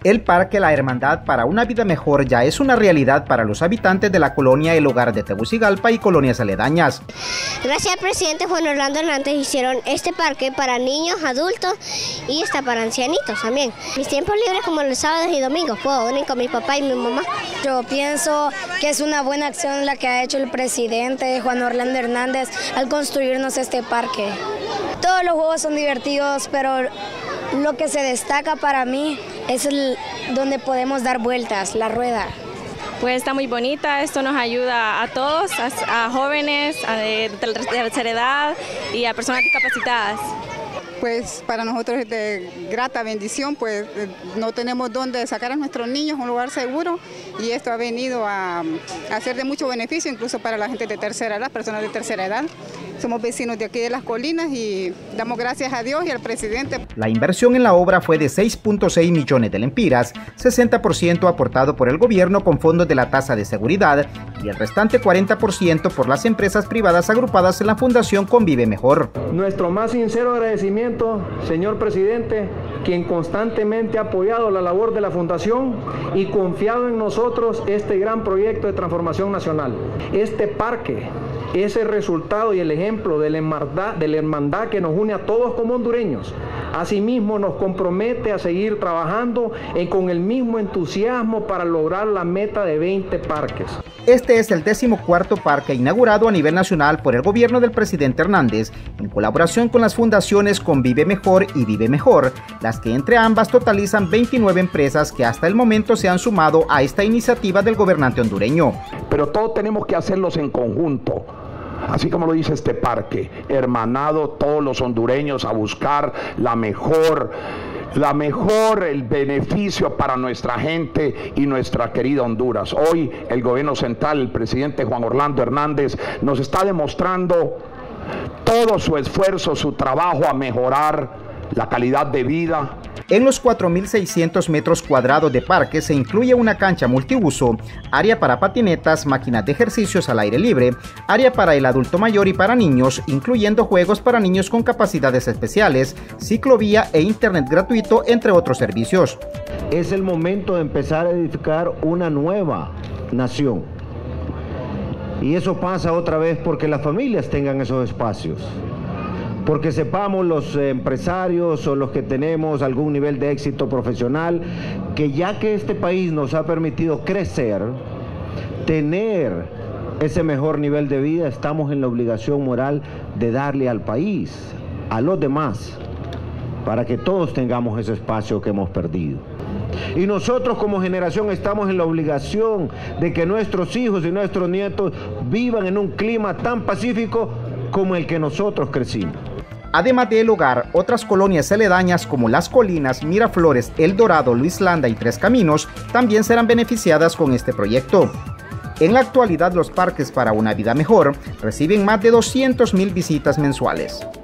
El Parque La Hermandad para una vida mejor ya es una realidad para los habitantes de la colonia El Hogar de Tegucigalpa y colonias aledañas. Gracias al presidente Juan Orlando Hernández hicieron este parque para niños, adultos y hasta para ancianitos también. Mis tiempos libres como los sábados y domingos puedo venir con mi papá y mi mamá. Yo pienso que es una buena acción la que ha hecho el presidente Juan Orlando Hernández al construirnos este parque. Todos los juegos son divertidos, pero lo que se destaca para mí es donde podemos dar vueltas, la rueda. Pues está muy bonita, esto nos ayuda a todos, a jóvenes, de tercera edad y a personas discapacitadas. Pues para nosotros es de grata bendición, pues no tenemos dónde sacar a nuestros niños, un lugar seguro, y esto ha venido a ser de mucho beneficio, incluso para la gente de tercera edad, personas de tercera edad. Somos vecinos de aquí de las colinas y damos gracias a Dios y al presidente. La inversión en la obra fue de 6.6 millones de lempiras, 60% aportado por el gobierno con fondos de la tasa de seguridad y el restante 40% por las empresas privadas agrupadas en la Fundación Convive Mejor. Nuestro más sincero agradecimiento, señor presidente, quien constantemente ha apoyado la labor de la Fundación y confiado en nosotros este gran proyecto de transformación nacional. Este parque es el resultado y el ejemplo de la hermandad que nos une a todos como hondureños. Asimismo, nos compromete a seguir trabajando con el mismo entusiasmo para lograr la meta de 20 parques. Este es el 14º parque inaugurado a nivel nacional por el gobierno del presidente Hernández, en colaboración con las fundaciones Convive Mejor y Vive Mejor, las que entre ambas totalizan 29 empresas que hasta el momento se han sumado a esta iniciativa del gobernante hondureño. Pero todos tenemos que hacerlos en conjunto. Así como lo dice este parque, hermanado todos los hondureños a buscar el beneficio para nuestra gente y nuestra querida Honduras. Hoy el gobierno central, el presidente Juan Orlando Hernández, nos está demostrando todo su esfuerzo, su trabajo a mejorar la calidad de vida. En los 4.600 metros cuadrados de parque se incluye una cancha multiuso, área para patinetas, máquinas de ejercicios al aire libre, área para el adulto mayor y para niños, incluyendo juegos para niños con capacidades especiales, ciclovía e internet gratuito, entre otros servicios. Es el momento de empezar a edificar una nueva nación. Y eso pasa otra vez porque las familias tengan esos espacios. Porque sepamos los empresarios o los que tenemos algún nivel de éxito profesional, que ya que este país nos ha permitido crecer, tener ese mejor nivel de vida, estamos en la obligación moral de darle al país, a los demás, para que todos tengamos ese espacio que hemos perdido. Y nosotros como generación estamos en la obligación de que nuestros hijos y nuestros nietos vivan en un clima tan pacífico como el que nosotros crecimos. Además de El Hogar, otras colonias aledañas como Las Colinas, Miraflores, El Dorado, Luis Landa y Tres Caminos también serán beneficiadas con este proyecto. En la actualidad, los parques para una vida mejor reciben más de 200,000 visitas mensuales.